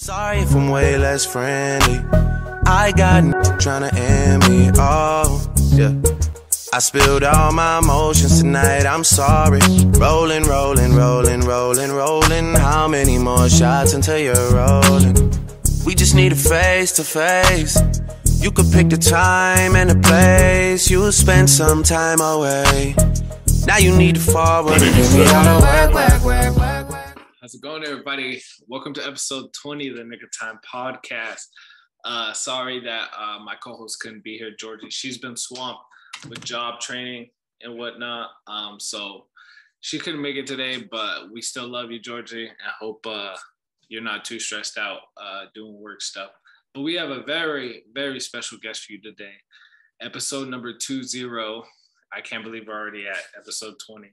Sorry if I'm way less friendly. I got trying to end me. Oh, yeah. I spilled all my emotions tonight. I'm sorry. Rolling, rolling, rolling, rolling, rolling. How many more shots until you're rolling? We just need a face to face. You could pick the time and the place. You'll spend some time away. Now you need to forward and give me all the work. How's it going, everybody? Welcome to episode 20 of the Nick of Time podcast. Sorry that my co-host couldn't be here, Georgie. She's been swamped with job training and whatnot. So she couldn't make it today, but we still love you, Georgie. I hope you're not too stressed out doing work stuff. But we have a very, very special guest for you today. Episode number 20. I can't believe we're already at episode 20.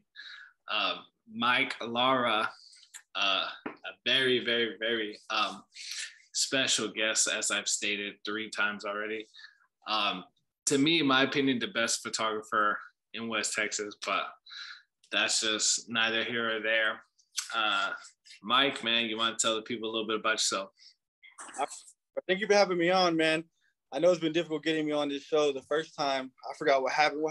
Mike, Lara, a very, very, very special guest, as I've stated 3 times already. To me, in my opinion, the best photographer in West Texas, but that's just neither here or there. Mike, man, you want to tell the people a little bit about yourself? Thank you for having me on, man. I know it's been difficult getting me on this show. The first time, I forgot what happened.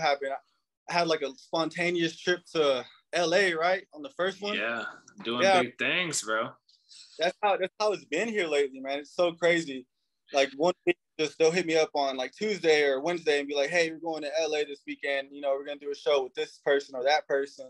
I had like a spontaneous trip to LA, right? On the first one. Yeah, doing big things, bro. That's how it's been here lately, man. It's so crazy. Like one week, they'll hit me up on like Tuesday or Wednesday and be like, "Hey, we're going to LA this weekend. You know, we're gonna do a show with this person or that person."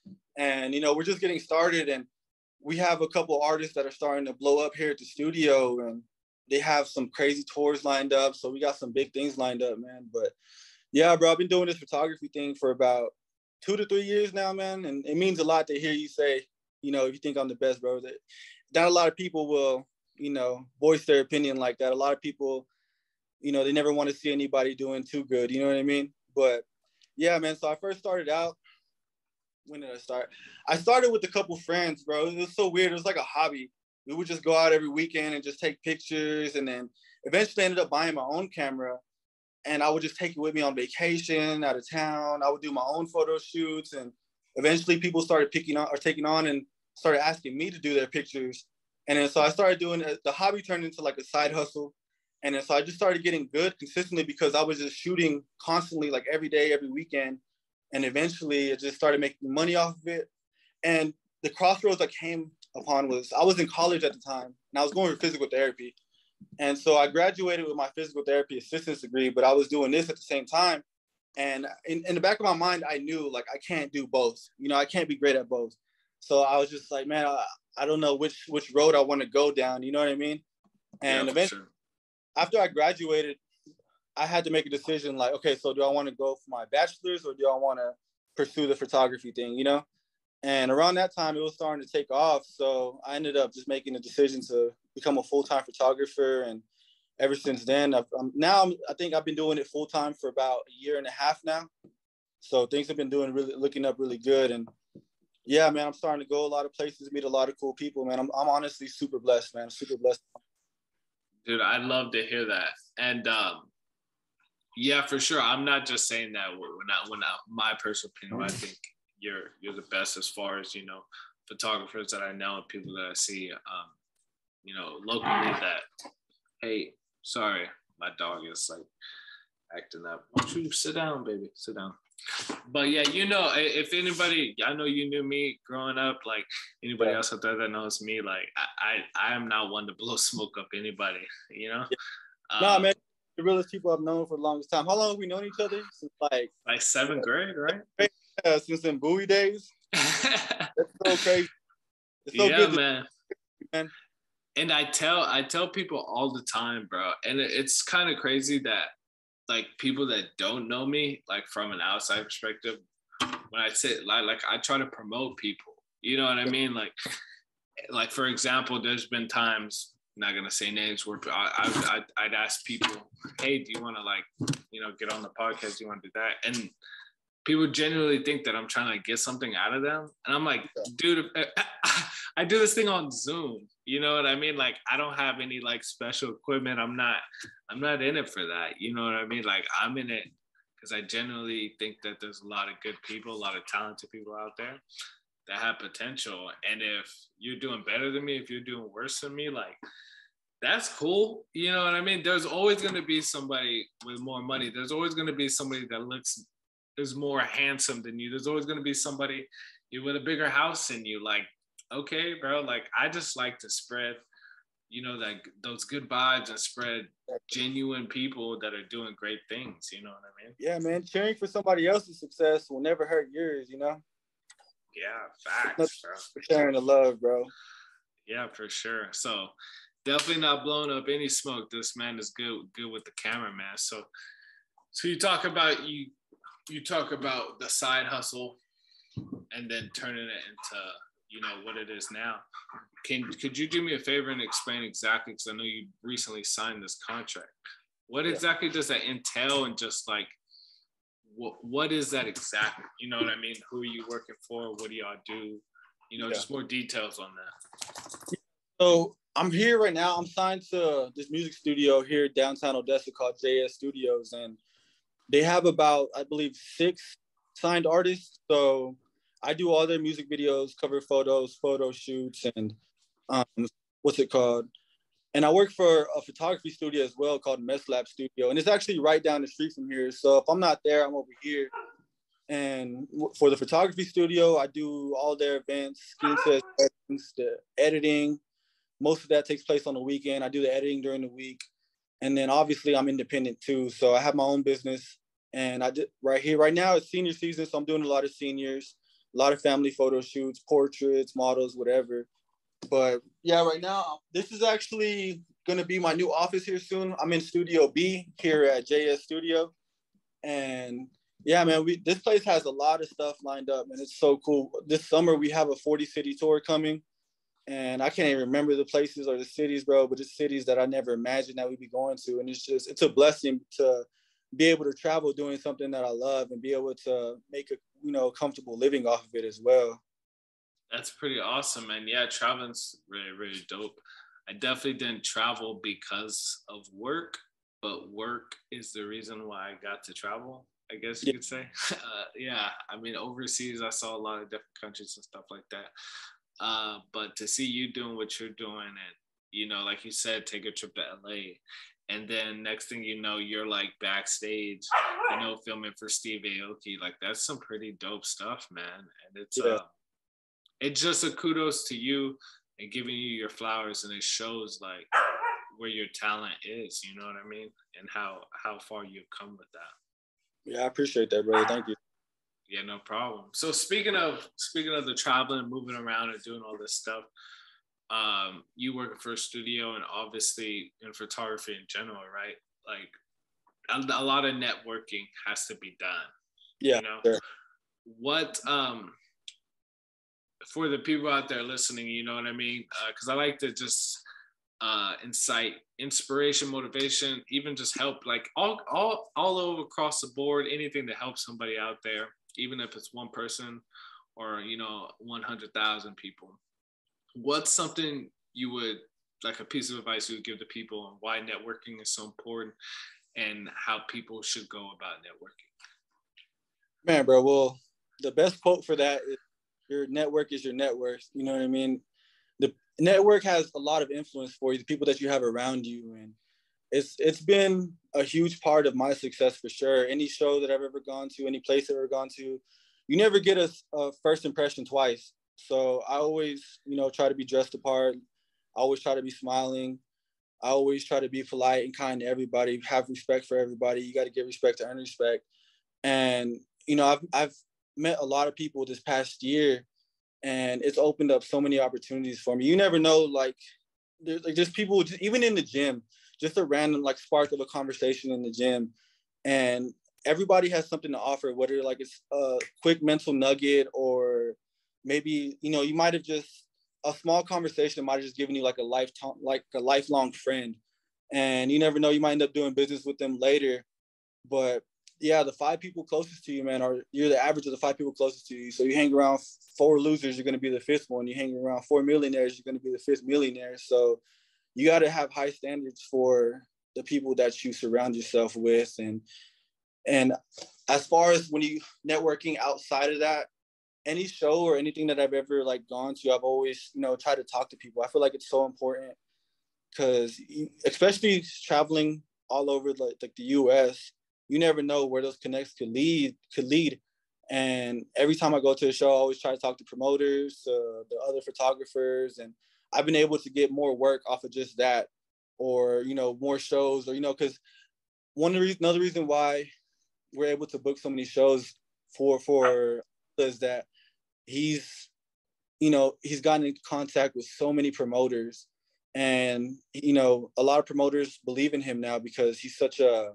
And we're just getting started, and we have a couple artists that are starting to blow up here at the studio, and they have some crazy tours lined up. So we got some big things lined up, man. But yeah, bro, I've been doing this photography thing for about 2 to 3 years now, man. And it means a lot to hear you say, if you think I'm the best, bro, that not a lot of people will, voice their opinion like that. A lot of people, they never want to see anybody doing too good. You know what I mean? But yeah, man. So I first started out. When did I start? I started with a couple friends, bro. It was so weird. It was like a hobby. We would just go out every weekend and just take pictures. And then eventually ended up buying my own camera. And I would just take it with me on vacation, out of town. I would do my own photo shoots. And eventually people started taking on and started asking me to do their pictures. And then so I started doing it. The hobby turned into like a side hustle. And then so I just started getting good consistently because I was just shooting constantly, like every day, every weekend. And eventually it just started making money off of it. And the crossroads I came upon was I was in college at the time and I was going for physical therapy. And so I graduated with my physical therapy assistance degree, but I was doing this at the same time. And in the back of my mind, I knew like I can't do both. I can't be great at both. So I was just like, man, I don't know which road I want to go down. You know what I mean? And eventually, after I graduated, I had to make a decision like, okay, so do I want to go for my bachelor's or do I want to pursue the photography thing, And around that time, it was starting to take off. So I ended up just making a decision to become a full-time photographer. And ever since then, I think I've been doing it full-time for about a year and a half now. So things have been looking up really good. And yeah, man, I'm starting to go a lot of places, meet a lot of cool people, man. I'm honestly super blessed, man. Super blessed. Dude, I'd love to hear that. And yeah, for sure. I'm not just saying that when my personal opinion. I think you're the best as far as photographers that I know and people that I see locally that, hey, sorry, my dog is like acting up. Why don't you sit down, baby, sit down. But yeah, if anybody, I know you knew me growing up, like anybody else out there that knows me, like I am not one to blow smoke up anybody, Nah, man, the realest people I've known for the longest time. How long have we known each other? Since like 7th grade, right? Yeah, since them Bowie days. That's so crazy. It's so good, man. And I tell people all the time, bro. And it's kind of crazy that like people that don't know me, like from an outside perspective, when I say like I try to promote people, you know what I mean? Like for example, there's been times, not gonna say names, where I'd ask people, hey, do you want to get on the podcast? Do you want to do that? And people genuinely think that I'm trying to get something out of them. And I'm like, dude, I do this thing on Zoom. You know what I mean? Like, I don't have any like special equipment. I'm not in it for that. You know what I mean? Like, I'm in it because I genuinely think that there's a lot of good people, a lot of talented people out there that have potential. And if you're doing better than me, if you're doing worse than me, like, that's cool. You know what I mean? There's always going to be somebody with more money. There's always going to be somebody that is more handsome than you. There's always going to be somebody with a bigger house than you. Like, okay, bro, like I just like to spread, you know, like those good vibes and spread genuine people that are doing great things. You know what I mean? Yeah, man. Cheering for somebody else's success will never hurt yours, you know? Yeah, facts, bro. For sharing the love, bro. Yeah, for sure. So definitely not blowing up any smoke. This man is good with the camera, man. So you talk about the side hustle and then turning it into, you know, what it is now. Could you do me a favor and explain exactly, because I know you recently signed this contract. What exactly does that entail, and just like what is that exactly? You know what I mean? Who are you working for? What do y'all do? You know, just more details on that. So I'm here right now. I'm signed to this music studio here downtown Odessa called JS Studios, and they have about, I believe, 6 signed artists. So I do all their music videos, cover photos, photo shoots, and what's it called? And I work for a photography studio as well called Mess Lab Studio, and it's actually right down the street from here. So if I'm not there, I'm over here. And for the photography studio, I do all their events, screen tests, the editing. Most of that takes place on the weekend. I do the editing during the week. And then obviously I'm independent too. So I have my own business. And I did right now it's senior season. So I'm doing a lot of seniors, a lot of family photo shoots, portraits, models, whatever. But yeah, right now, this is actually going to be my new office here soon. I'm in Studio B here at JS Studio. And yeah, man, this place has a lot of stuff lined up, and it's so cool. This summer, we have a 40-city tour coming. And I can't even remember the places or the cities, bro, but it's cities that I never imagined that we'd be going to. And it's a blessing to be able to travel doing something that I love and be able to make a, you know, comfortable living off of it as well. That's pretty awesome, man. Yeah, traveling's really, really dope. I definitely didn't travel because of work, but work is the reason why I got to travel, I guess you could say. Yeah, I mean, overseas, I saw a lot of different countries and stuff like that. But to see you doing what you're doing, and, you know, like you said, take a trip to LA, and then next thing you know, you're like backstage, you know, filming for Steve Aoki. Like, that's some pretty dope stuff, man. And it's just a kudos to you and giving you your flowers, and it shows like where your talent is, you know what I mean, and how far you've come with that. Yeah, I appreciate that, brother. Thank you. Yeah, no problem. So speaking of the traveling, moving around and doing all this stuff, you working for a studio and obviously in photography in general, right? Like a lot of networking has to be done. Yeah. You know? Sure. What for the people out there listening, you know what I mean? Because I like to just incite inspiration, motivation, even just help, like all over across the board, anything to help somebody out there, even if it's one person or, you know, 100,000 people. What's something you would, like a piece of advice you would give to people on why networking is so important and how people should go about networking? Man, bro, well, the best quote for that is, your network is your net worth. You know what I mean? The network has a lot of influence for you, the people that you have around you. And it's been a huge part of my success for sure. Any show that I've ever gone to, any place I've ever gone to, you never get a first impression twice. So I always, you know, try to be dressed apart. I always try to be smiling. I always try to be polite and kind to everybody, have respect for everybody. You got to give respect to earn respect. And, you know, I've met a lot of people this past year, and it's opened up so many opportunities for me. You never know, like, there's like just people, just, even in the gym, just a random like spark of a conversation in the gym. And everybody has something to offer, whether like it's a quick mental nugget or maybe, you know, you might have just, a small conversation might have just given you like a lifelong friend. And you never know, you might end up doing business with them later. But yeah, the 5 people closest to you, man, you're the average of the 5 people closest to you. So you hang around 4 losers, you're going to be the 5th one. You hang around 4 millionaires, you're going to be the 5th millionaire. So you got to have high standards for the people that you surround yourself with. And as far as when you networking outside of that, any show or anything that I've ever like gone to, I've always, you know, tried to talk to people. I feel like it's so important because especially traveling all over like the U.S., you never know where those connects could lead. And every time I go to a show, I always try to talk to promoters, the other photographers, and I've been able to get more work off of just that, or more shows, or because another reason why we're able to book so many shows for is that he's he's gotten in contact with so many promoters, and a lot of promoters believe in him now because he's such a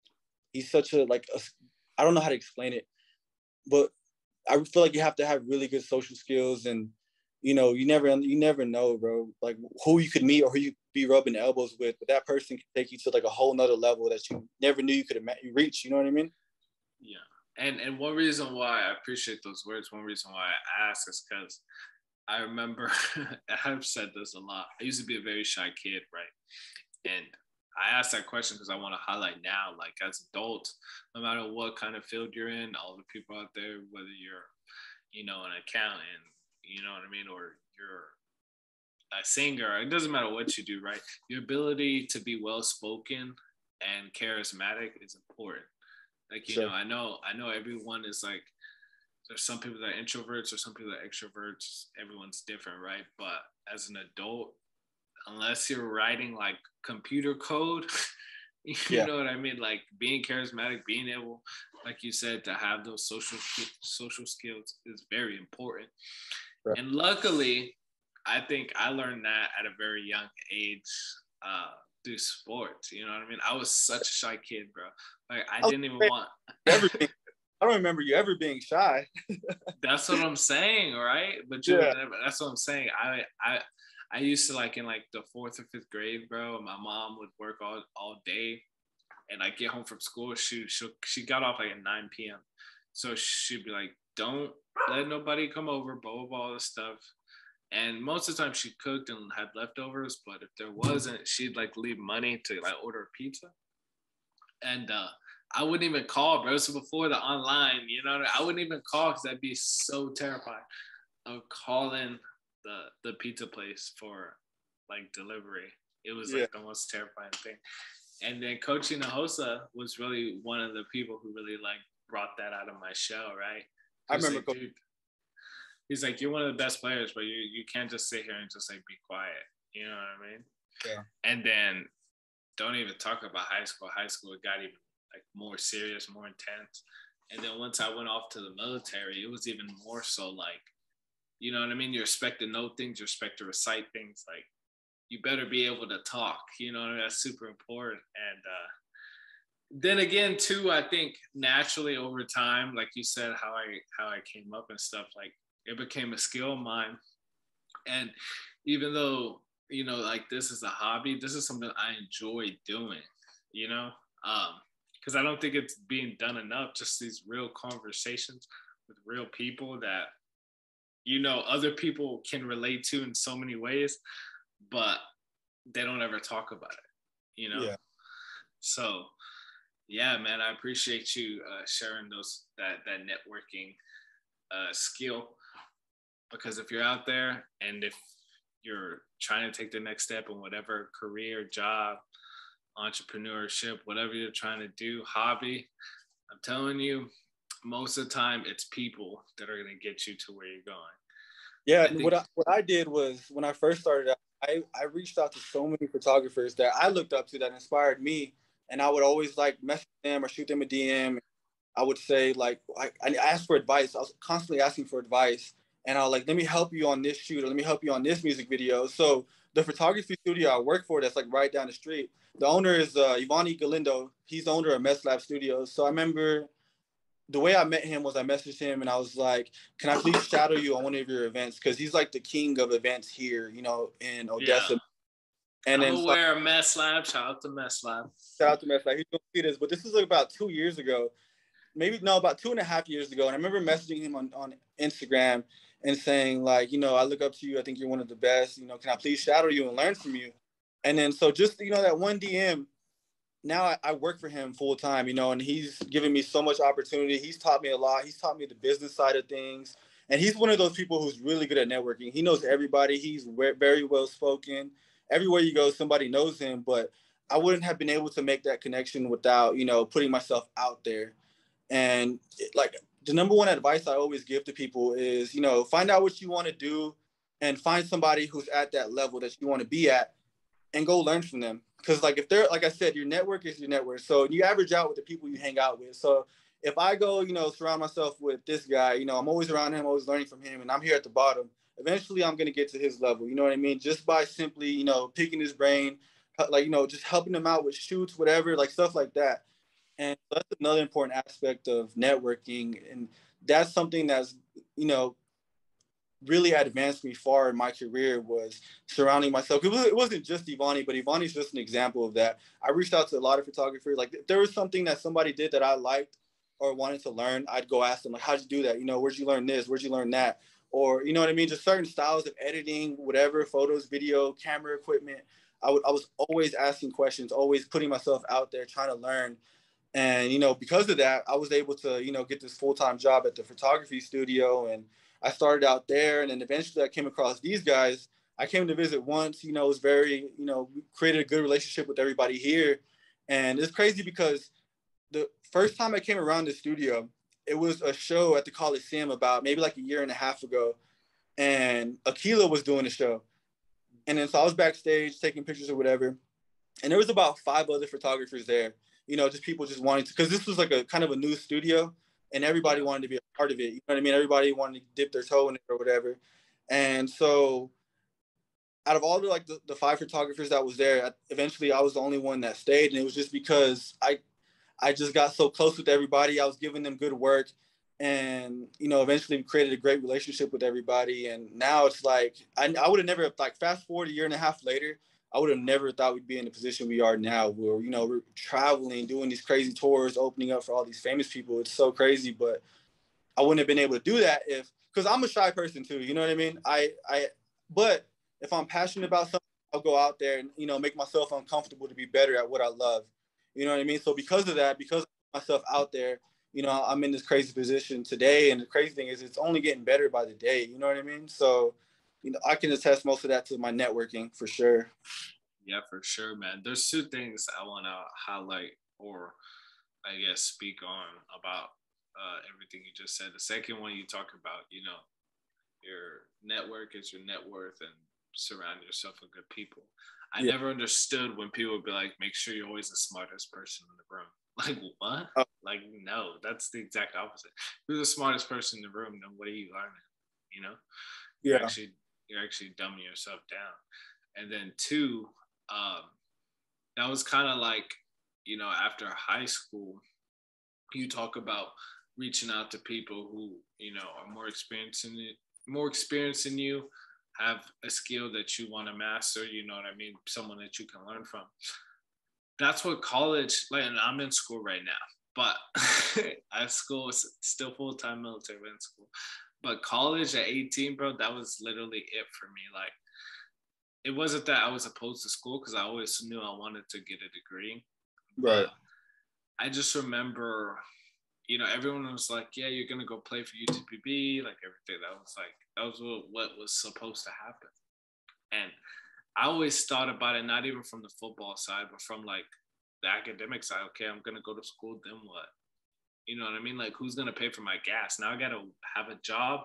like I don't know how to explain it, but I feel like you have to have really good social skills, and you never know, bro, like who you could meet or who you be rubbing elbows with, but that person can take you to like a whole nother level that you never knew you could reach. You know what I mean? Yeah. And one reason why I appreciate those words, one reason why I ask is because I remember I've said this a lot. I used to be a very shy kid, right? And I asked that question because I want to highlight now, like as adults, no matter what kind of field you're in, all the people out there, whether you're, an accountant, you know what I mean, or you're a singer, it doesn't matter what you do, right? Your ability to be well spoken and charismatic is important. Like, Sure. I know everyone is like, there's some people that are introverts or some people that are extroverts. Everyone's different, right? But as an adult, unless you're writing like computer code, you know what I mean? Like being charismatic, being able, like you said, to have those social skills is very important. Right. And luckily, I think I learned that at a very young age through sports. You know what I mean? I was such a shy kid, bro. Like I didn't even want. I don't remember you ever being shy. That's what I'm saying, right? But that's what I'm saying. I used to like in like the 4th or 5th grade, bro. My mom would work all day, and I get home from school. She got off like at 9 p.m. So she'd be like, "Don't let nobody come over." Blah blah blah, all this stuff. And most of the time she cooked and had leftovers, but if there wasn't, she'd like leave money to like order a pizza. And I wouldn't even call, bro. So before the online, I wouldn't even call because I'd be so terrified of calling the pizza place for like delivery. It was like the most terrifying thing. And then Coach Hinojosa was really one of the people who really like brought that out of my shell, right? I remember, like, dude, he's like, you're one of the best players, but you can't just sit here and just like be quiet. You know what I mean? Yeah. And then don't even talk about high school. High school, it got even like more serious, more intense. And then once I went off to the military, it was even more so like, you know what I mean? You expect to know things, you expect to recite things. Like you better be able to talk, that's super important. And then again too, I think naturally over time, like you said, how I came up and stuff, like it became a skill of mine. And even though, like this is a hobby, this is something I enjoy doing, because I don't think it's being done enough, just these real conversations with real people that, other people can relate to in so many ways, but they don't ever talk about it, Yeah. So, yeah, man, I appreciate you sharing that networking skill, because if you're out there and if you're trying to take the next step in whatever career, job, entrepreneurship, whatever you're trying to do, hobby, I'm telling you, most of the time it's people that are going to get you to where you're going. Yeah, what I did was when I first started out, I reached out to so many photographers that I looked up to that inspired me, and I would always like message them or shoot them a DM. I would say like I asked for advice. I was constantly asking for advice, and I was like, let me help you on this shoot, or let me help you on this music video. So the photography studio I work for, that's like right down the street, the owner is Ivani Galindo. He's the owner of Mess Lab Studios. So I remember the way I met him was I messaged him and I was like, can I please shadow you on one of your events? Because he's like the king of events here, in Odessa. Yeah. And I'm aware of Mess Lab. Shout out to Mess Lab. Shout out to Mess Lab. He's going to see this. But this was like about 2 years ago. About 2.5 years ago. And I remember messaging him on Instagram and saying like, I look up to you. I think you're one of the best. Can I please shadow you and learn from you? And then so just, that one DM, now I work for him full time, and he's given me so much opportunity. He's taught me a lot. He's taught me the business side of things. And he's one of those people who's really good at networking. He knows everybody. He's very well spoken. everywhere you go, somebody knows him, but I wouldn't have been able to make that connection without, putting myself out there. And like the number one advice I always give to people is, find out what you want to do and find somebody who's at that level that you want to be at and go learn from them. Because like if they're, like I said, your network is your network. So you average out with the people you hang out with. So if I go, surround myself with this guy, I'm always around him, always learning from him, and I'm here at the bottom. Eventually I'm going to get to his level. You know what I mean? Just by simply, picking his brain, like, just helping him out with shoots, whatever, like stuff like that. And that's another important aspect of networking. And that's something that's, really advanced me far in my career, was surrounding myself. It wasn't just Ivani, but Ivani's just an example of that. I reached out to a lot of photographers. Like if there was something that somebody did that I liked or wanted to learn, I'd go ask them, like, how'd you do that? Where'd you learn this? Where'd you learn that? Or, you know what I mean? Just certain styles of editing, whatever, photos, video, camera equipment. I was always asking questions, always putting myself out there, trying to learn. And, because of that, I was able to, get this full-time job at the photography studio. And I started out there. And then eventually I came across these guys. I came to visit once, it was very, we created a good relationship with everybody here. And it's crazy because the first time I came around the studio, it was a show at the Coliseum about maybe like a year and a half ago. And Aquila was doing the show. And then so I was backstage taking pictures or whatever. And there was about 5 other photographers there, just people just wanting to, because this was like a kind of a new studio and everybody wanted to be a part of it. You know what I mean? Everybody wanted to dip their toe in it or whatever. And so out of all the 5 photographers that was there, eventually I was the only one that stayed. And it was just because I just got so close with everybody. I was giving them good work and, eventually created a great relationship with everybody. And now it's like, I would have never, like fast forward a year and a half later, I would have never thought we'd be in the position we are now where, we're traveling, doing these crazy tours, opening up for all these famous people. It's so crazy, but I wouldn't have been able to do that because I'm a shy person too. You know what I mean? But if I'm passionate about something, I'll go out there and, make myself uncomfortable to be better at what I love. You know what I mean? So because of that, because I put myself out there, I'm in this crazy position today. And the crazy thing is it's only getting better by the day. You know what I mean? So, I can attest most of that to my networking for sure. Yeah, for sure, man. There's 2 things I want to highlight or I guess speak on about everything you just said. The second one you talk about, your network is your net worth and surround yourself with good people. I never understood when people would be like, make sure you're always the smartest person in the room. Like, what? Like, no, that's the exact opposite. If you're the smartest person in the room, then what are you learning? You're actually dumbing yourself down. And then 2, that was kind of like, after high school, you talk about reaching out to people who, are more experienced than you, have a skill that you want to master, you know what I mean? Someone that you can learn from. That's what college, like, and I'm in school right now, but at school, still full-time military in school. But college at 18, bro, that was literally it for me. Like, it wasn't that I was opposed to school because I always knew I wanted to get a degree. Right. But I just remember, everyone was like, yeah, you're going to go play for UTPB, like everything. That was what was supposed to happen. And I always thought about it, not even from the football side, but from like the academic side. Okay, I'm going to go to school, then what? You know what I mean? Like, who's going to pay for my gas? Now I got to have a job.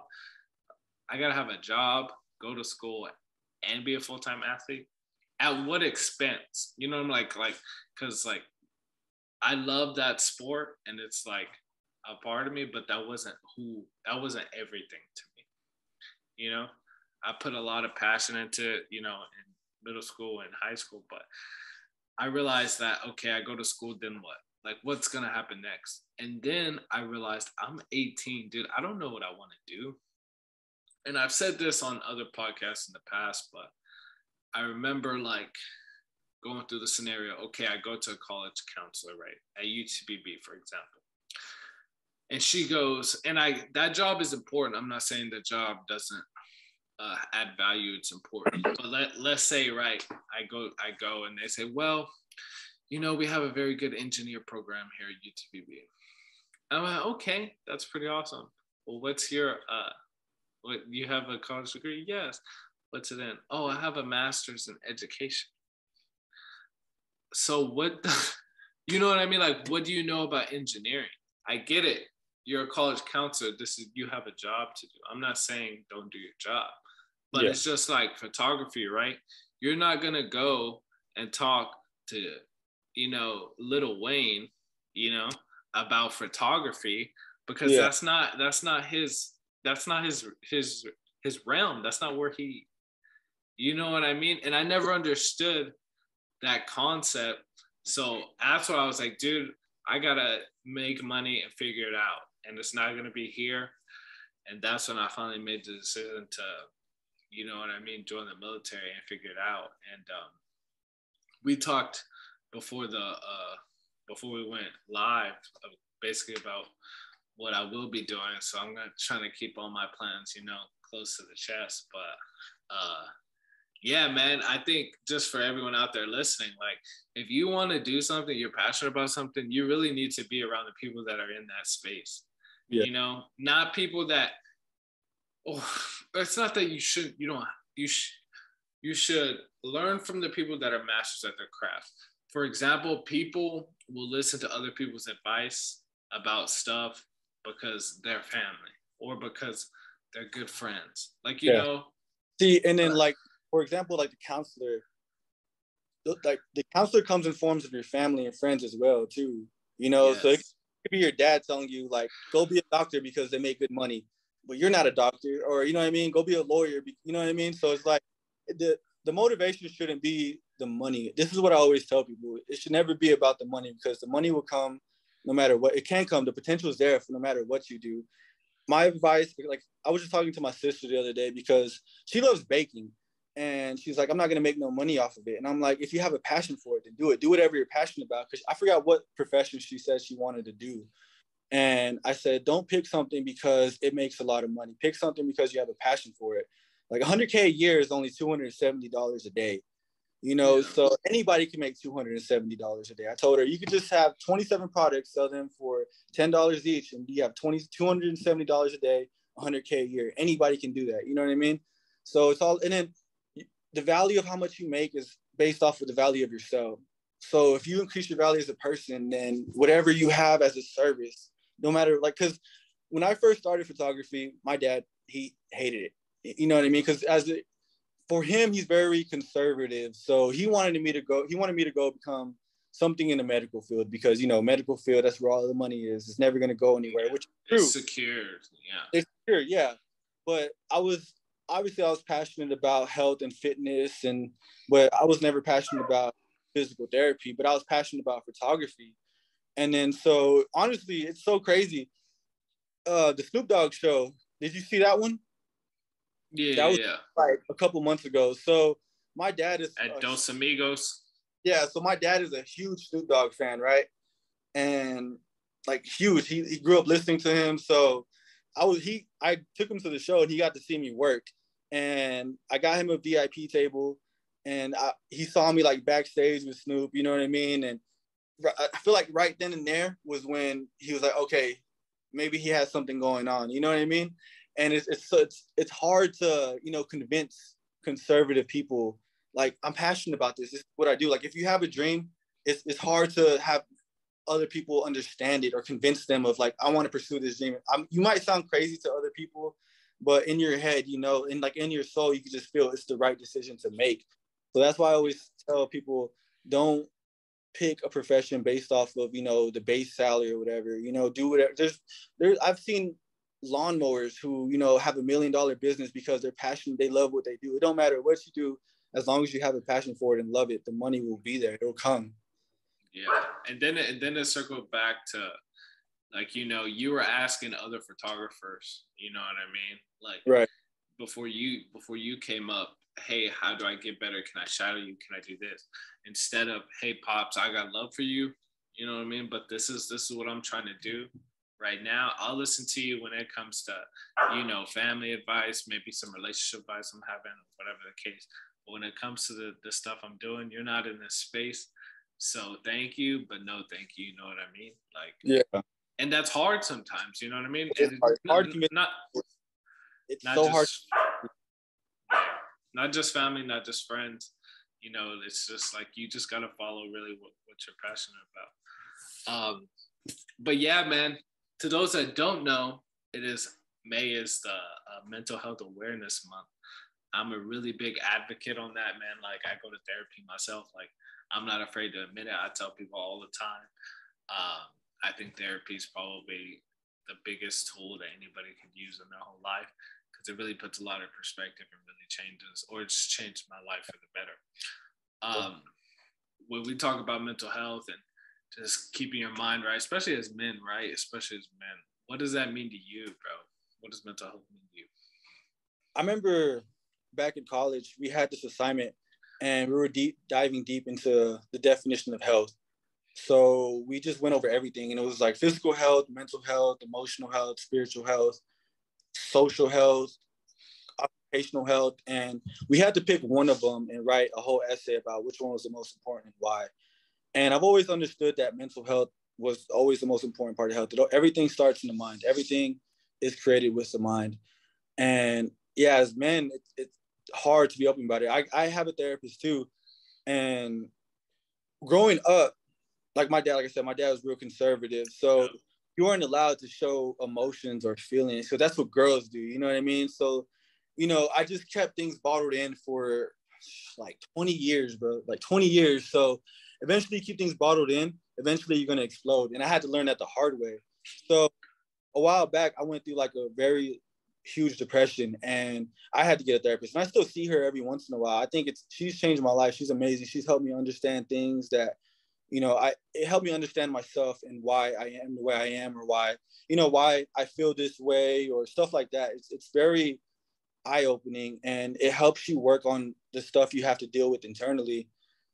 Go to school, and be a full-time athlete. At what expense? You know what I'm like, because like, I love that sport and it's like a part of me, but that wasn't everything to me. I put a lot of passion into it, in middle school and high school, but I realized that, okay, I go to school, then what? Like, what's going to happen next? And then I realized I'm 18, dude. I don't know what I want to do. And I've said this on other podcasts in the past, but I remember like going through the scenario. Okay, I go to a college counselor, right? At UTBB, for example. And she goes, and that job is important. I'm not saying the job doesn't add value. It's important. But let's say, right, I go and they say, well, we have a very good engineer program here at UTBB. I'm like, okay, that's pretty awesome. Well, what's your, what, you have a college degree? Yes. what's it in? Oh, I have a master's in education. So what, you know what I mean? Like, what do you know about engineering? I get it. You're a college counselor. You have a job to do. I'm not saying don't do your job, but it's just like photography, right? You're not going to go and talk to, Lil Wayne, about photography, because that's not his realm. That's not where he, you know what I mean? And I never understood that concept. So that's why I was like, dude, I gotta make money and figure it out, and it's not gonna be here. And that's when I finally made the decision to, you know what I mean, join the military and figure it out. And we talked before we went live, basically about what I will be doing. So I'm gonna trying to keep all my plans, close to the chest. But yeah, man, I think just for everyone out there listening, like, if you want to do something, you're passionate about something, you really need to be around the people that are in that space. Not people that, it's not that you should learn from the people that are masters at their craft. For example, people will listen to other people's advice about stuff because they're family or because they're good friends. Like, you know. See, and then for example, like the counselor comes in forms of your family and friends as well too. So it could be your dad telling you, like, go be a doctor because they make good money, but you're not a doctor, or you know what I mean, go be a lawyer, you know what I mean. So it's like the motivation shouldn't be the money. This is what I always tell people. It should never be about the money, because the money will come no matter what. It can come. The potential is there for no matter what you do. My advice, like, I was just talking to my sister the other day because she loves baking. And she's like, I'm not going to make no money off of it. And I'm like, if you have a passion for it, then do it. Do whatever you're passionate about. Because I forgot what profession she said she wanted to do. And I said, don't pick something because it makes a lot of money. Pick something because you have a passion for it. Like $100K a year is only $270 a day. So anybody can make $270 a day. I told her, you could just have 27 products, sell them for $10 each, and you have $270 a day, $100K a year. Anybody can do that. You know what I mean? So it's all, and then the value of how much you make is based off of the value of yourself. So if you increase your value as a person, then whatever you have as a service, no matter, like, because when I first started photography, my dad, he hated it. You know what I mean? Because for him, he's very conservative. So he wanted me to go become something in the medical field, because, medical field, that's where all the money is. It's never going to go anywhere, which is true. It's secure. Yeah. It's secure. Yeah. But I was passionate about health and fitness, but I was never passionate about physical therapy, but I was passionate about photography. And then, so honestly, it's so crazy. The Snoop Dogg show, did you see that one? Yeah, that was like a couple months ago. So my dad is at Dos Amigos. Yeah, so my dad is a huge Snoop Dogg fan, right? And like huge. He grew up listening to him. So I took him to the show and he got to see me work. And I got him a VIP table, and he saw me like backstage with Snoop, you know what I mean? And I feel like right then and there was when he was like, okay, maybe he has something going on, you know what I mean? And it's hard to, convince conservative people, like, I'm passionate about this. This is what I do. Like, if you have a dream, it's hard to have other people understand it or convince them of, like, I want to pursue this dream. You might sound crazy to other people, but in your head, and like in your soul, you can just feel it's the right decision to make. So that's why I always tell people, don't pick a profession based off of, the base salary or whatever, do whatever. I've seen lawnmowers who, have $1 million business because they're passionate. They love what they do. It don't matter what you do. As long as you have a passion for it and love it, the money will be there. It'll come. Yeah. And then to circle back to, like, you were asking other photographers, you know what I mean? Like, right. Before you came up, hey, how do I get better? Can I shadow you? Can I do this? Instead of, hey, Pops, I got love for you. You know what I mean? But this is what I'm trying to do right now. I'll listen to you when it comes to, family advice, maybe some relationship advice I'm having, whatever the case. But when it comes to the stuff I'm doing, you're not in this space. So thank you, but no thank you. You know what I mean? Like, yeah. And that's hard sometimes, you know what I mean? It's hard to not it's so hard. Yeah. not just family, not just friends. You know, it's just like you just gotta follow really what you're passionate about. But yeah, man. To those that don't know, May is the Mental Health Awareness Month. I'm a really big advocate on that, man. Like I go to therapy myself. Like I'm not afraid to admit it. I tell people all the time. I think therapy is probably the biggest tool that anybody can use in their whole life because it really puts a lot of perspective and really changes, or it's changed my life for the better. When we talk about mental health and just keeping your mind right, especially as men, right? Especially as men, what does that mean to you, bro? What does mental health mean to you? I remember back in college, we had this assignment and we were diving deep into the definition of health. So we just went over everything, and it was like physical health, mental health, emotional health, spiritual health, social health, occupational health. And we had to pick one of them and write a whole essay about which one was the most important and why. And I've always understood that mental health was always the most important part of health. Everything starts in the mind. Everything is created with the mind. And yeah, as men, it's hard to be open about it. I have a therapist too. And growing up, like my dad, like I said, my dad was real conservative. So you weren't allowed to show emotions or feelings. So that's what girls do. You know what I mean? So, you know, I just kept things bottled in for like 20 years, bro. Like 20 years. So eventually you keep things bottled in. Eventually you're going to explode. And I had to learn that the hard way. So a while back, I went through like a very huge depression and I had to get a therapist. And I still see her every once in a while. I think she's changed my life. She's amazing. She's helped me understand things that, you know, it helped me understand myself and why I am the way I am, or why I feel this way or stuff like that. It's very eye-opening, and it helps you work on the stuff you have to deal with internally.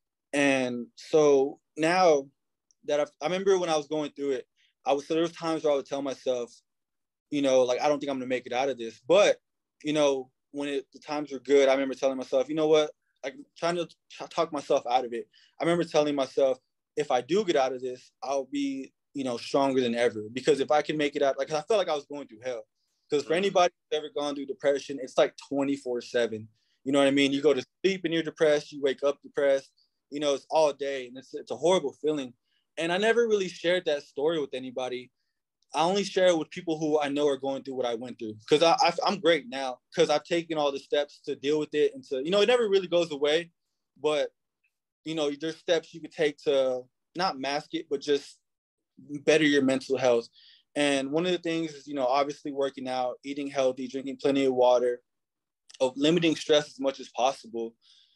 And so now that I remember when I was going through it, so there was times where I would tell myself, you know, like, I don't think I'm gonna make it out of this. But, you know, when the times were good, I remember telling myself, you know what, like trying to talk myself out of it. I remember telling myself, if I do get out of this, I'll be, you know, stronger than ever. Because if I can make it out, like I felt like I was going through hell. Because for anybody who's ever gone through depression, it's like 24/7. You know what I mean? You go to sleep and you're depressed, you wake up depressed, you know, it's all day, and it's a horrible feeling. And I never really shared that story with anybody. I only share it with people who I know are going through what I went through. Because I'm great now because I've taken all the steps to deal with it and to, you know, it never really goes away, but you know, there's steps you could take to not mask it, but just better your mental health. And one of the things is, you know, obviously working out, eating healthy, drinking plenty of water, of limiting stress as much as possible.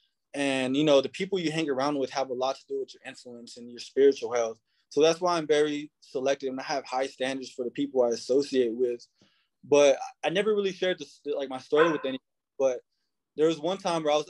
And, you know, the people you hang around with have a lot to do with your influence and your spiritual health. So that's why I'm very selective and I have high standards for the people I associate with. But I never really shared like my story with anyone. But there was one time where I was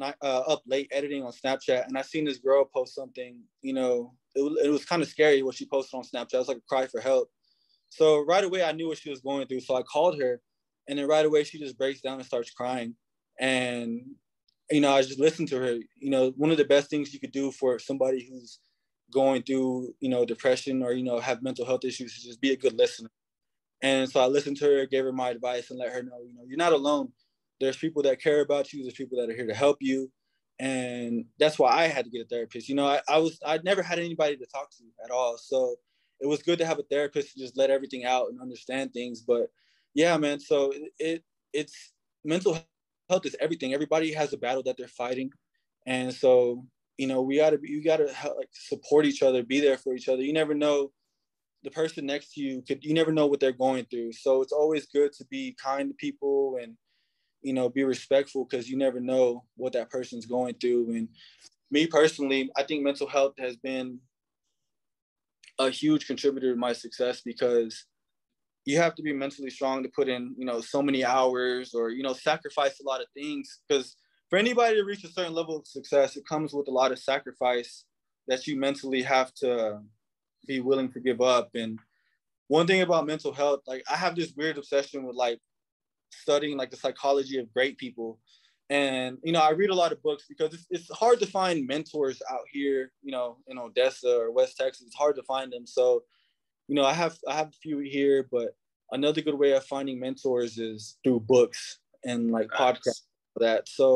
up late editing on Snapchat, and I seen this girl post something. You know, it was kind of scary what she posted on Snapchat. It was like a cry for help. So right away, I knew what she was going through. So I called her, and then right away she just breaks down and starts crying. And you know, I just listened to her. You know, one of the best things you could do for somebody who's going through, you know, depression or, you know, have mental health issues is just be a good listener. And so I listened to her, gave her my advice, and let her know, you know, you're not alone. There's people that care about you. There's people that are here to help you. And that's why I had to get a therapist. You know, I'd never had anybody to talk to at all. So it was good to have a therapist to just let everything out and understand things. But yeah, man, so it's mental health is everything. Everybody has a battle that they're fighting. And so, you know, you gotta like support each other, be there for each other. You never know the person next to you never know what they're going through. So it's always good to be kind to people and, you know, be respectful because you never know what that person's going through. And me personally, I think mental health has been a huge contributor to my success because you have to be mentally strong to put in, you know, so many hours or, you know, sacrifice a lot of things. Because for anybody to reach a certain level of success, it comes with a lot of sacrifice that you mentally have to be willing to give up. And one thing about mental health, like I have this weird obsession with like studying like the psychology of great people. And, you know, I read a lot of books because it's hard to find mentors out here, you know, in Odessa or West Texas. It's hard to find them. So, you know, I have a few here, but another good way of finding mentors is through books and like podcasts for that. So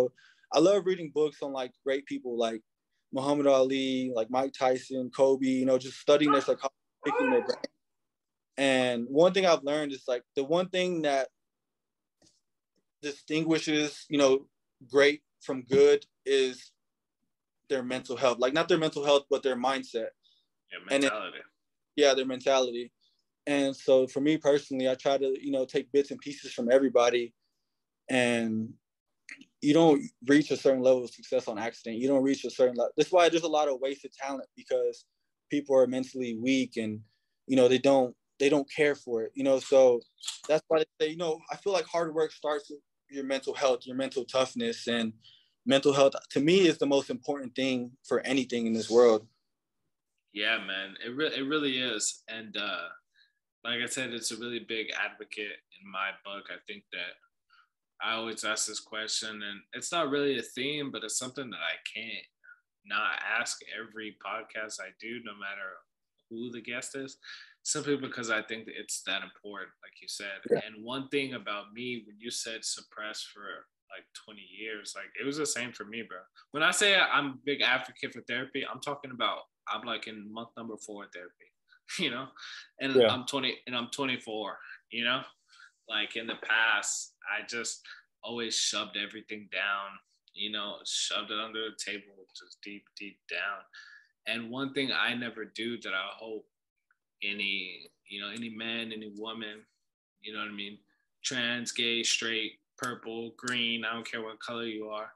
I love reading books on like great people like Muhammad Ali, like Mike Tyson, Kobe, you know, just studying their psychology, picking their brain. And one thing I've learned is like the one thing that distinguishes, you know, great from good is their mental health. Like not their mental health, but their mindset. Yeah, mentality. Their mentality. And so for me personally, I try to, you know, take bits and pieces from everybody. And you don't reach a certain level of success on accident. You don't reach a certain level. That's why there's a lot of wasted talent, because people are mentally weak and, you know, they don't care for it, you know. So that's why they say, you know, I feel like hard work starts with your mental health, your mental toughness. And mental health to me is the most important thing for anything in this world. Yeah, man, it really is. And like I said, it's a really big advocate in my book. I think that I always ask this question, and it's not really a theme, but it's something that I can't not ask every podcast I do, no matter who the guest is, simply because I think that it's that important, like you said. Yeah. And one thing about me, when you said suppress for like 20 years, like it was the same for me, bro. When I say I'm a big advocate for therapy, I'm talking about I'm like in month number 4 of therapy, you know, and Yeah. I'm 24, you know, like in the past, I just always shoved everything down, you know, shoved it under the table, just deep down. And one thing I never do that I hope any man, any woman, you know what I mean, trans, gay, straight, purple, green, I don't care what color you are,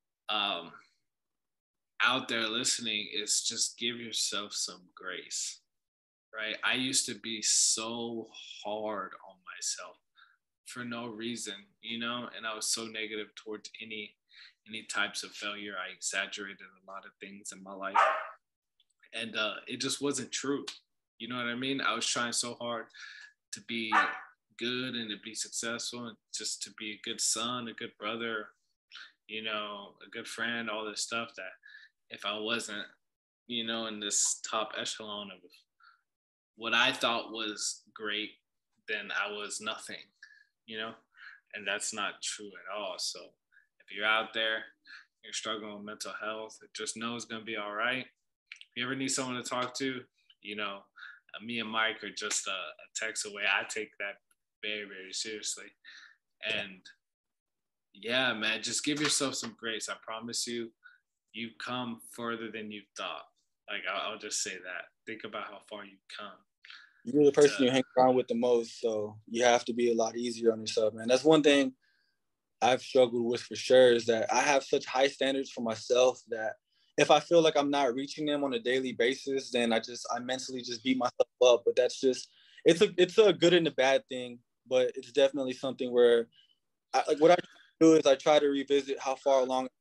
out there listening, is just give yourself some grace, right? I used to be so hard on myself for no reason, you know, and I was so negative towards any types of failure. I exaggerated a lot of things in my life, and it just wasn't true. You know what I mean? I was trying so hard to be good and to be successful and just to be a good son, a good brother, you know, a good friend, all this stuff, that if I wasn't, you know, in this top echelon of what I thought was great, then I was nothing, you know, and that's not true at all. So if you're out there, you're struggling with mental health, just know it's going to be all right. If you ever need someone to talk to, you know, me and Mike are just a text away. I take that very, very seriously. And yeah, man, just give yourself some grace. I promise you, you've come further than you thought. Like, I'll just say that. Think about how far you've come. You're the person you hang around with the most, so you have to be a lot easier on yourself, man. That's one thing I've struggled with for sure, is that I have such high standards for myself that if I feel like I'm not reaching them on a daily basis, then I mentally just beat myself up. But that's just, it's a good and a bad thing, but it's definitely something where what I do is I try to revisit how far along,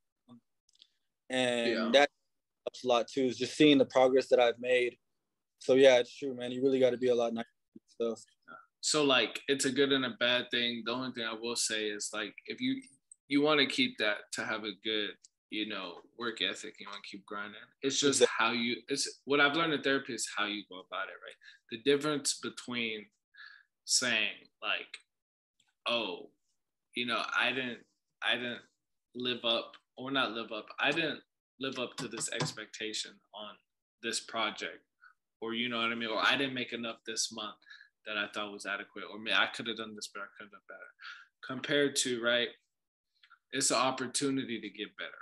and that helps a lot too, is just seeing the progress that I've made. So yeah, it's true, man. You really got to be a lot nicer with stuff. So like, it's a good and a bad thing. The only thing I will say is, like, if you want to keep that, to have a good, you know, work ethic, you want to keep grinding. It's just it's what I've learned in therapy is how you go about it, right? The difference between saying like, oh, you know, I didn't live up, or not live up. I didn't live up to this expectation on this project, or you know what I mean, or I didn't make enough this month that I thought was adequate, or maybe I could have done this, but I could have done better. Compared to, right, it's an opportunity to get better.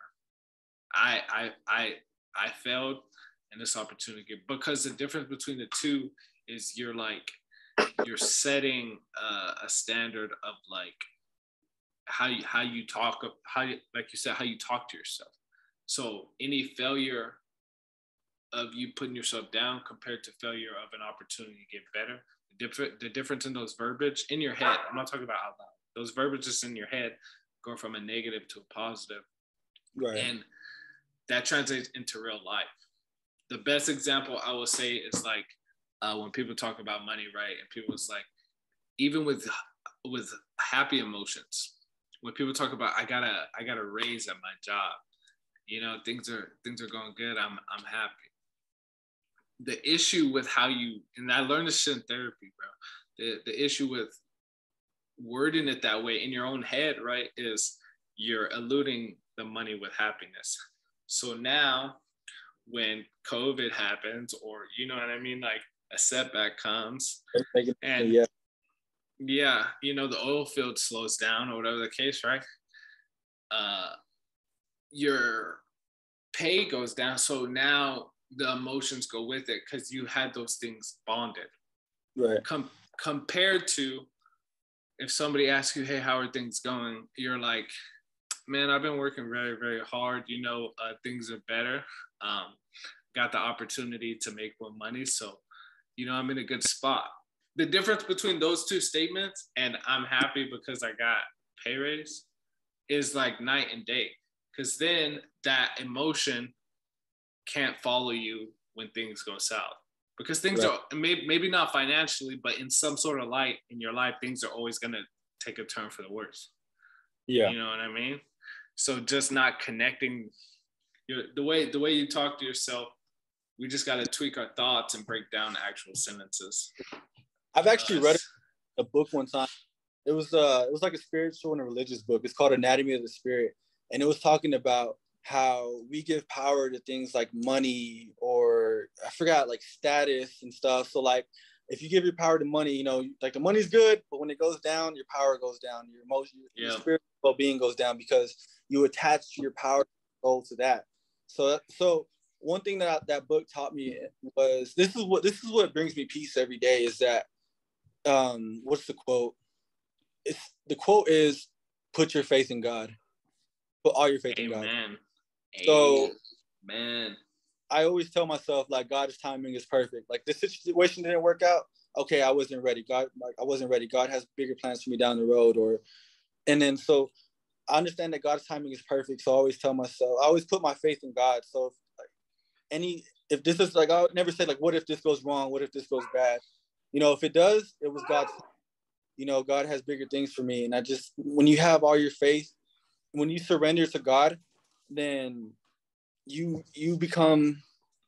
I failed, and this opportunity to get, because the difference between the two is you're setting a standard of like how you talk, like you said, how you talk to yourself. So any failure of you putting yourself down compared to failure of an opportunity to get better, the difference in those verbiage in your head, I'm not talking about out loud, those verbiages in your head going from a negative to a positive, right? And that translates into real life. The best example I will say is like when people talk about money, right? And people is like, even with happy emotions, when people talk about I got a raise at my job, you know, things are going good, I'm happy. The issue with how you, and I learned this shit in therapy, bro. The issue with wording it that way in your own head, right, is you're alluding the money with happiness. So now when COVID happens, or you know what I mean, like a setback comes, and yeah, you know, the oil field slows down or whatever the case, right? Your pay goes down. So now the emotions go with it because you had those things bonded. Right. Compared to if somebody asks you, hey, how are things going? You're like, man, I've been working very, very hard. You know, things are better. Got the opportunity to make more money. So, you know, I'm in a good spot. The difference between those two statements and I'm happy because I got pay raise is like night and day. Because then that emotion can't follow you when things go south. Because things are maybe not financially, but in some sort of light in your life, things are always going to take a turn for the worse. Yeah. You know what I mean? So just not connecting the way you talk to yourself, we just got to tweak our thoughts and break down actual sentences. I've actually read a book one time. It was like a spiritual and a religious book. It's called Anatomy of the Spirit. And it was talking about how we give power to things like money or I forgot, like status and stuff. So like if you give your power to money, you know, like the money's good, but when it goes down, your power goes down, your emotion, your spiritual well-being goes down because you attach your power goal to that. So one thing that book taught me was this is what brings me peace every day is that what's the quote? The quote is put your faith in God. Put all your faith in God. So, man, I always tell myself like God's timing is perfect. Like this situation didn't work out. Okay, I wasn't ready. I wasn't ready. God has bigger plans for me down the road. And then so I understand that God's timing is perfect. So I always tell myself, I always put my faith in God. So if this is like, I would never say like, what if this goes wrong? What if this goes bad? You know, if it does, it was God's. You know, God has bigger things for me. And when you have all your faith, when you surrender to God, then you become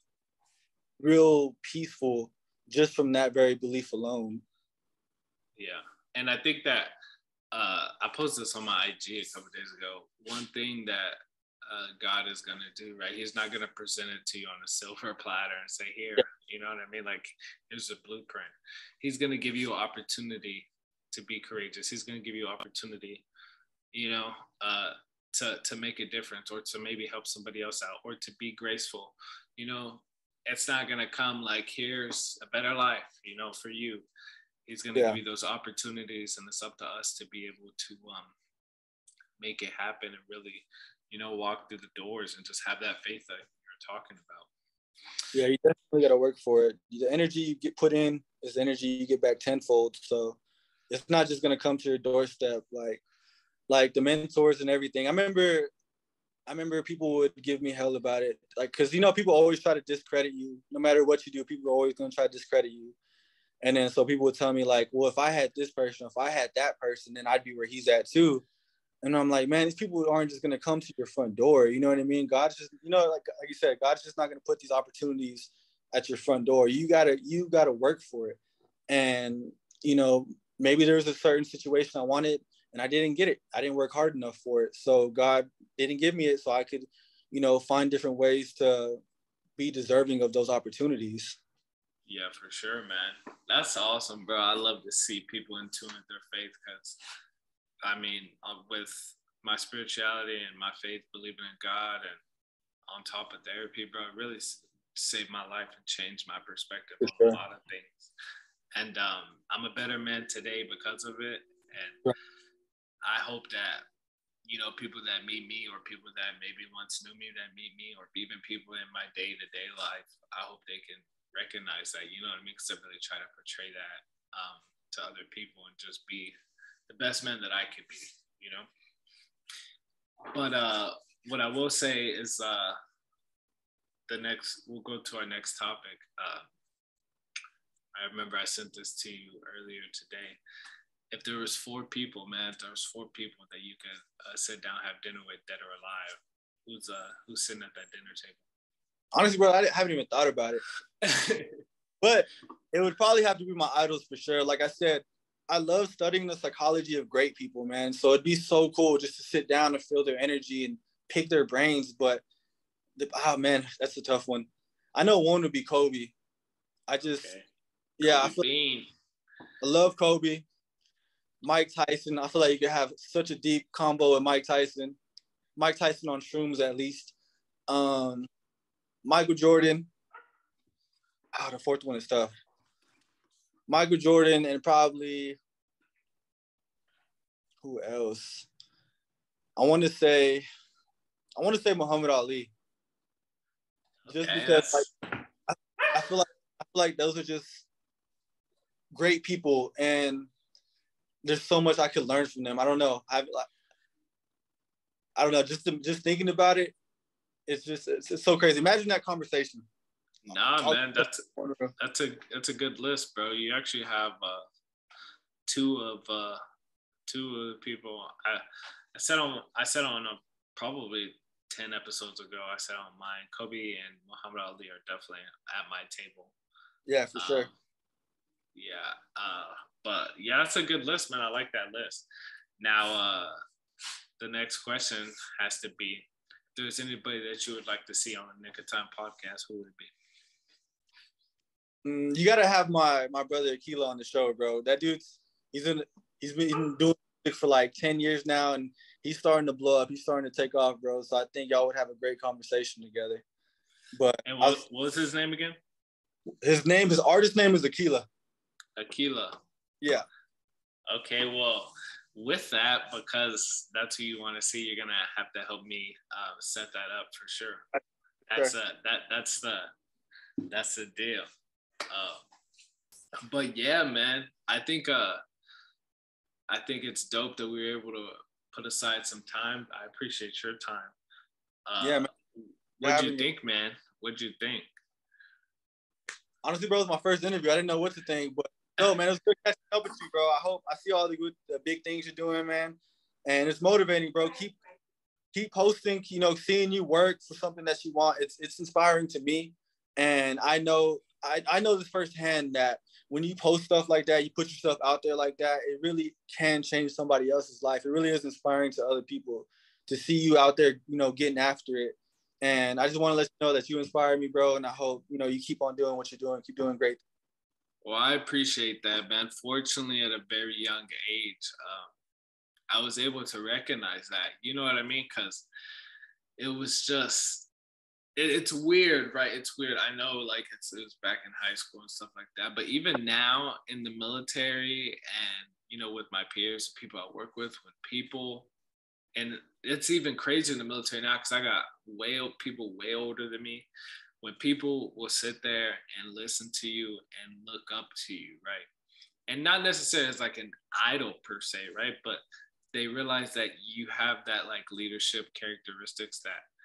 real peaceful just from that very belief alone. Yeah. And I think that I posted this on my IG a couple days ago. One thing that God is going to do, right? He's not going to present it to you on a silver platter and say, here, you know what I mean? Like, here's a blueprint. He's going to give you an opportunity to be courageous. He's going to give you opportunity, you know, to make a difference or to maybe help somebody else out or to be graceful. You know, it's not going to come like, here's a better life, you know, for you. He's going to give you those opportunities, and it's up to us to be able to make it happen and really, you know, walk through the doors and just have that faith that you're talking about. Yeah, you definitely got to work for it. The energy you get put in is the energy you get back tenfold. So it's not just going to come to your doorstep. Like the mentors and everything. I remember people would give me hell about it. Like, cause you know, people always try to discredit you. No matter what you do, people are always going to try to discredit you. And then so people would tell me like, well, if I had this person, if I had that person, then I'd be where he's at too. And I'm like, man, these people aren't just going to come to your front door. You know what I mean? God's just, you know, like you said, God's just not going to put these opportunities at your front door. You gotta work for it. And, you know, maybe there's a certain situation I wanted and I didn't get it. I didn't work hard enough for it. So God didn't give me it so I could, you know, find different ways to be deserving of those opportunities. Yeah, for sure, man. That's awesome, bro. I love to see people in tune with their faith because, I mean, with my spirituality and my faith, believing in God and on top of therapy, bro, it really saved my life and changed my perspective on a lot of things. And I'm a better man today because of it. And I hope that, you know, people that meet me or people that maybe once knew me that meet me or even people in my day-to-day life, I hope they can recognize that, you know what I mean? Because I really try to portray that to other people and just be the best man that I could be, you know? But what I will say is we'll go to our next topic. I remember I sent this to you earlier today. If there was 4 people, man, if there was 4 people that you could sit down, have dinner with, dead or alive, who's sitting at that dinner table? Honestly, bro, I haven't even thought about it. But it would probably have to be my idols for sure. Like I said, I love studying the psychology of great people, man. So it'd be so cool just to sit down and feel their energy and pick their brains, but man, that's a tough one. I know one would be Kobe. Yeah, I love Kobe. Mike Tyson. I feel like you could have such a deep combo with Mike Tyson. Mike Tyson on shrooms, at least. Michael Jordan. The fourth one is tough. Michael Jordan and probably who else? I want to say Muhammad Ali. Just because I feel like those are just great people, and there's so much I could learn from them. I don't know. I don't know. Just thinking about it, it's so crazy. Imagine that conversation. Nah, man, that's a good list, bro. You actually have two of the people I said on probably 10 episodes ago. I said on mine, Kobe and Muhammad Ali are definitely at my table. Yeah, for sure. Yeah, but yeah, that's a good list, man. I like that list. Now, the next question has to be: if there's anybody that you would like to see on the Nick of Time podcast, who would it be? You gotta have my brother Akila on the show, bro. That dude's he's been doing it for like 10 years now, and he's starting to blow up. He's starting to take off, bro. So I think y'all would have a great conversation together. But what was his name again? His artist name is Akila. Akila. Yeah. Okay, well, with that, because that's who you want to see, you're gonna have to help me set that up for sure. That's the deal. But yeah, man, I think it's dope that we were able to put aside some time. I appreciate your time. Yeah, man. What'd you think, man? What'd you think? Honestly, bro, it was my first interview. I didn't know what to think, but no, man, it was good catching up with you, bro. I see all the big things you're doing, man, and it's motivating, bro. Keep posting. Seeing you work for something that you want, it's inspiring to me, and I know this firsthand that when you post stuff like that, you put yourself out there like that, it really can change somebody else's life. It really is inspiring to other people to see you out there, getting after it. And I just want to let you know that you inspire me, bro. And I hope, you keep on doing what you're doing. Keep doing great. Well, I appreciate that, man. Fortunately, at a very young age, I was able to recognize that. You know what I mean? Because it was just, it's weird, right? It's weird. I know, like, it was back in high school and stuff like that. But even now in the military and, with my peers, people I work with people, and it's even crazier in the military now because I got people way older than me. When people will sit there and listen to you and look up to you, right? And not necessarily as like an idol per se, right? But they realize that you have that like leadership characteristics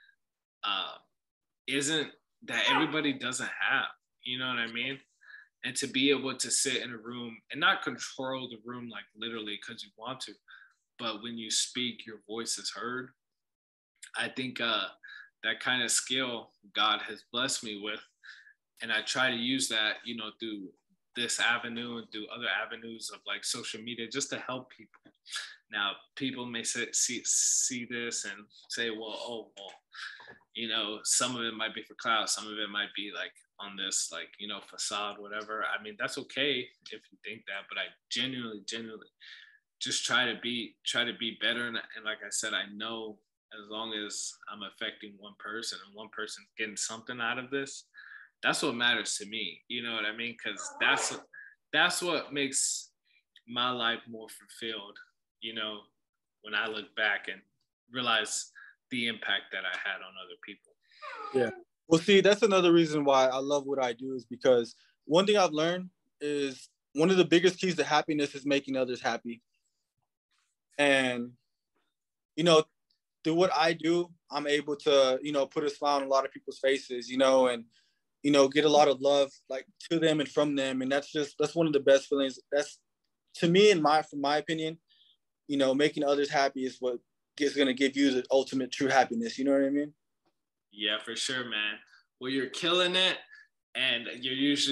that everybody doesn't have. You know what I mean? And to be able to sit in a room and not control the room like literally because you want to, but when you speak, your voice is heard. I think that kind of skill God has blessed me with. And I try to use that, through this avenue and through other avenues of like social media just to help people. Now, people may see this and say, some of it might be for clout. Some of it might be like on this, like, facade, whatever. I mean, that's okay if you think that, but I genuinely just try to be better. And like I said, I know as long as I'm affecting one person and one person's getting something out of this, that's what matters to me. You know what I mean? Because that's what makes my life more fulfilled, when I look back and realize the impact that I had on other people. Yeah. Well, see, that's another reason why I love what I do, is because one thing I've learned is one of the biggest keys to happiness is making others happy. And, through what I do, I'm able to, put a smile on a lot of people's faces, and, get a lot of love like to them and from them. And that's one of the best feelings. That's, to me, from my opinion, making others happy is what is going to give you the ultimate true happiness. You know what I mean? Yeah, for sure, man. Well, you're killing it. And you're usually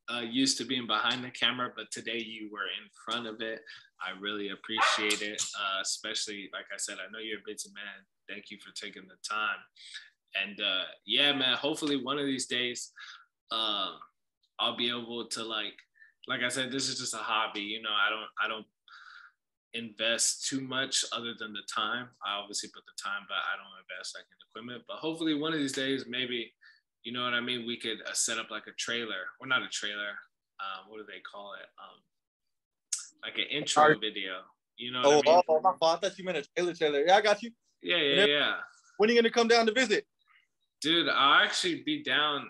used to being behind the camera, but today you were in front of it. I really appreciate it, especially, like I said, I know you're a busy man. Thank you for taking the time. And yeah, man, hopefully one of these days, I'll be able to like I said, this is just a hobby. You know, I don't invest too much other than the time. I obviously put the time, but I don't invest like in equipment. But hopefully one of these days, maybe, you know what I mean, we could set up like a trailer, or not a trailer. What do they call it? Like an intro video. You know what I mean? Oh, my fault. I thought you meant a trailer. Yeah, I got you. Yeah. When are you gonna come down to visit? Dude, I'll actually be down.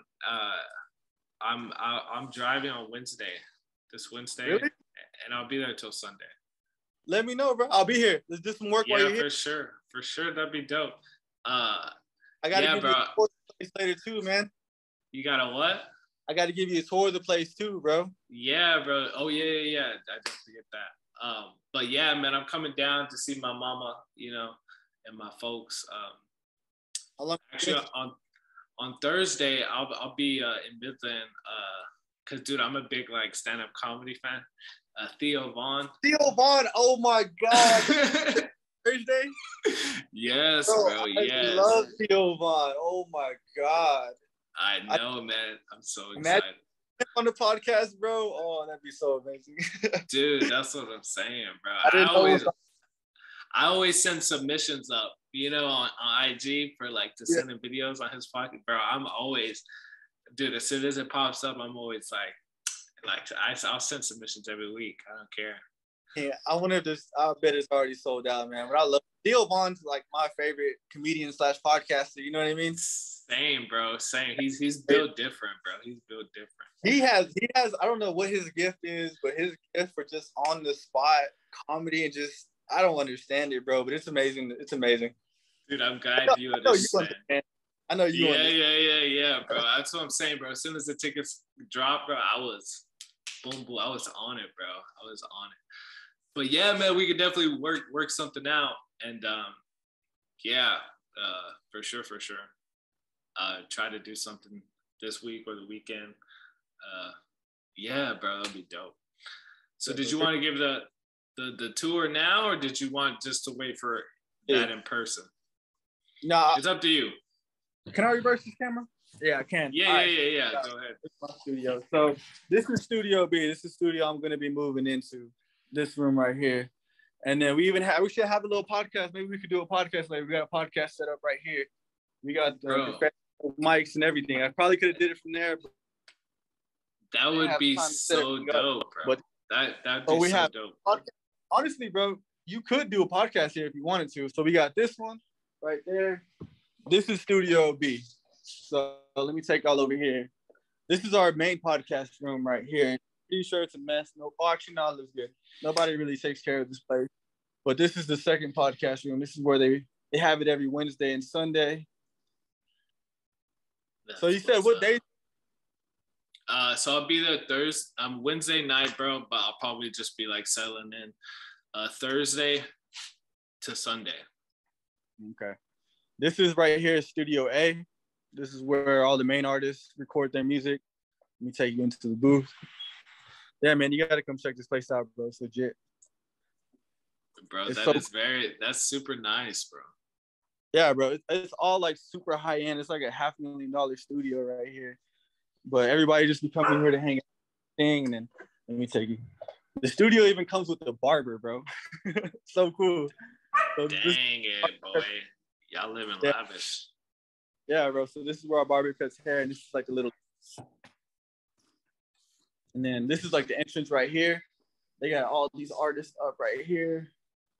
I'm driving on this Wednesday, Really? and I'll be there till Sunday. Let me know, bro. I'll be here. Let's do some work while you're here. For sure, that'd be dope. I gotta give you a tour of the place later too, man. You got a what? I gotta give you a tour of the place too, bro. Yeah, bro. Oh yeah. I didn't forget that. But yeah, man, I'm coming down to see my mama, you know, and my folks. Actually, on Thursday, I'll be in Midland. Cause dude, I'm a big like stand-up comedy fan. Theo Vaughn. Oh my God. Thursday? Yes, bro. Yes. I love Theo Vaughn. Oh my God. I know, man. I'm so excited. On the podcast, bro. Oh, that'd be so amazing. Dude, that's what I'm saying, bro. I always send submissions up, you know, on IG for like to send in videos on his podcast, bro. I'm always, dude, as soon as it pops up, I'm always like I'll send submissions every week. I don't care. Yeah, I bet it's already sold out, man. But I love Theo Vaughn's like my favorite comedian / podcaster. You know what I mean? Same, bro. Same. He's built different, bro. He's built different. He has. I don't know what his gift is, but his gift for just on the spot comedy and just I don't understand it, bro. But it's amazing. It's amazing. Dude, I'm glad you understand. I know you. Yeah, bro. That's what I'm saying, bro. As soon as the tickets dropped, bro, I was boom. I was on it, bro. I was on it. But yeah, man, we could definitely work something out, and for sure. Try to do something this week or the weekend. Yeah, bro, that'd be dope. So, did you want to give the tour now, or did you want just to wait for that in person? No, it's up to you. Can I reverse this camera? Yeah, I can. Yeah. Go ahead. This is my studio. So this is Studio B. This is the studio I'm going to be moving into. This room right here. And then we should have a little podcast. Maybe we could do a podcast later. We got a podcast set up right here. We got the mics and everything. I probably could have did it from there. But that would be so dope, bro. But that'd be so dope. Honestly, bro, you could do a podcast here if you wanted to. So we got this one right there. This is Studio B. So let me take y'all over here. This is our main podcast room right here. Pretty sure it's a mess. No, actually, no, it looks good. Nobody really takes care of this place. But this is the second podcast room. This is where they have it every Wednesday and Sunday. So you said what day? So I'll be there Wednesday night, bro. But I'll probably just be like settling in Thursday to Sunday. Okay. This is right here, Studio A. This is where all the main artists record their music. Let me take you into the booth. Yeah, man, you got to come check this place out, bro. It's legit. Bro, that's super nice, bro. Yeah, bro. It's all like super high end. It's like a $500,000 studio right here. But everybody just be coming here to hang out. And then let me take you. The studio even comes with a barber, bro. So cool. So Dang it, boy. Y'all living lavish. Yeah, bro. So this is where our barber cuts hair, and this is like a little. And then this is like the entrance right here. They got all these artists up right here.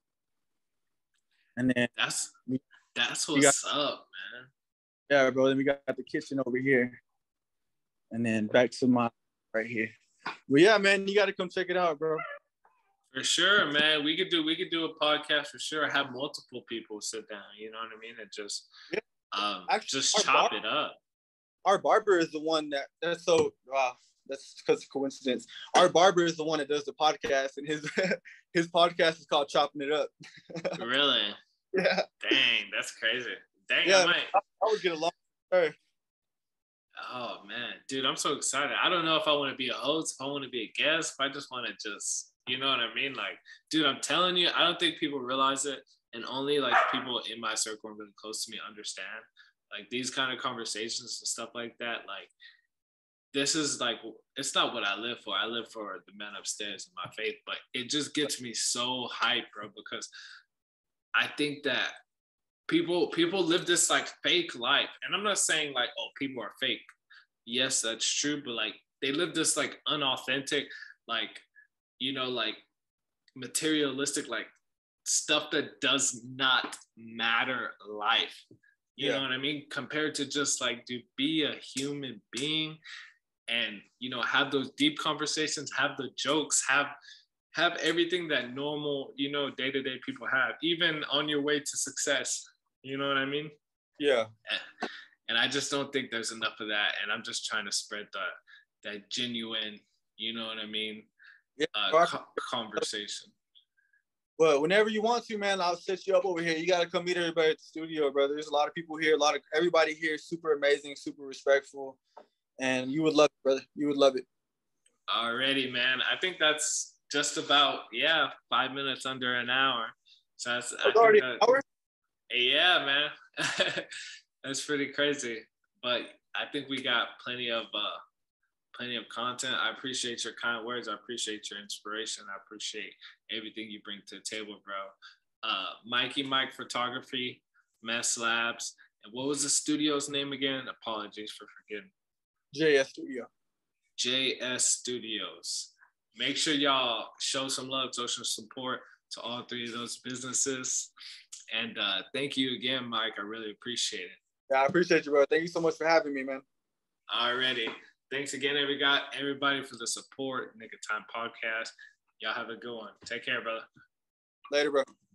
And then that's what's up, man. Yeah, bro. Then we got the kitchen over here. And then back to my right here. But yeah, man, you gotta come check it out, bro. For sure, man. We could do a podcast for sure. Have multiple people sit down, you know what I mean? And just actually, just chop it up. Our barber is the one that's so that's because of coincidence. Our barber is the one that does the podcast, and his podcast is called Chopping It Up. Really? Yeah. Dang, that's crazy. Dang, yeah, I would get along with her. Oh man, dude, I'm so excited. I don't know if I want to be a host, if I want to be a guest, if I just want to just, you know what I mean? Like, dude, I'm telling you, I don't think people realize it. And only like people in my circle and really close to me understand. Like these kind of conversations and stuff like that. Like, this is like, it's not what I live for. I live for the man upstairs in my faith, but it just gets me so hyped, bro, because I think that people live this like fake life. And I'm not saying like, oh, people are fake. Yes, that's true, but like they live this like unauthentic, like, you know, like materialistic, like stuff that does not matter life. You know what I mean? Compared to just like, to be a human being and, you know, have those deep conversations, have the jokes, have everything that normal, you know, day-to-day people have, even on your way to success. You know what I mean? Yeah. And I just don't think there's enough of that. And I'm just trying to spread that genuine, you know what I mean, conversation. But whenever you want to, man, I'll set you up over here. You got to come meet everybody at the studio, brother. There's a lot of people here. Everybody here is super amazing, super respectful. And you would love it, brother. You would love it. Alrighty, man. I think that's just about, 5 minutes under an hour. So that's already an hour? Yeah, man. That's pretty crazy. But I think we got plenty of content. I appreciate your kind words. I appreciate your inspiration. I appreciate everything you bring to the table, bro. Mikey Mike Photography, Mess Labs. And what was the studio's name again? Apologies for forgetting. JS Studio. JS Studios. Make sure y'all show some love, social support to all three of those businesses. And thank you again, Mike. I really appreciate it. Yeah, I appreciate you, bro. Thank you so much for having me, man. Alrighty. Thanks again, everybody, for the support. Nigga Time Podcast. Y'all have a good one. Take care, brother. Later, bro.